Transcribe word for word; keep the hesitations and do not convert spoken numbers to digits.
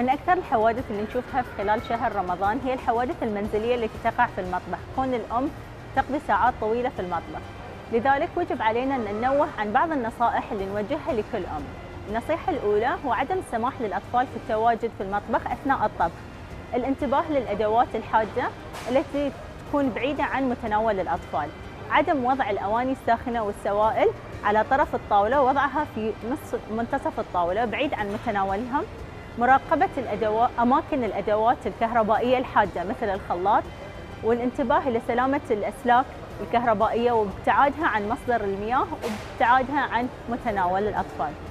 من أكثر الحوادث اللي نشوفها في خلال شهر رمضان هي الحوادث المنزلية التي تقع في المطبخ، كون الأم تقضي ساعات طويلة في المطبخ. لذلك وجب علينا أن ننوه عن بعض النصائح اللي نوجهها لكل أم. النصيحة الأولى هو عدم السماح للأطفال في التواجد في المطبخ أثناء الطبخ. الانتباه للأدوات الحادة التي تكون بعيدة عن متناول الأطفال. عدم وضع الأواني الساخنة والسوائل على طرف الطاولة، وضعها في نص منتصف الطاولة بعيد عن متناولهم. مراقبة الأدوات أماكن الأدوات الكهربائية الحادة مثل الخلاط، والانتباه لسلامة الأسلاك الكهربائية وابتعادها عن مصدر المياه وابتعادها عن متناول الأطفال.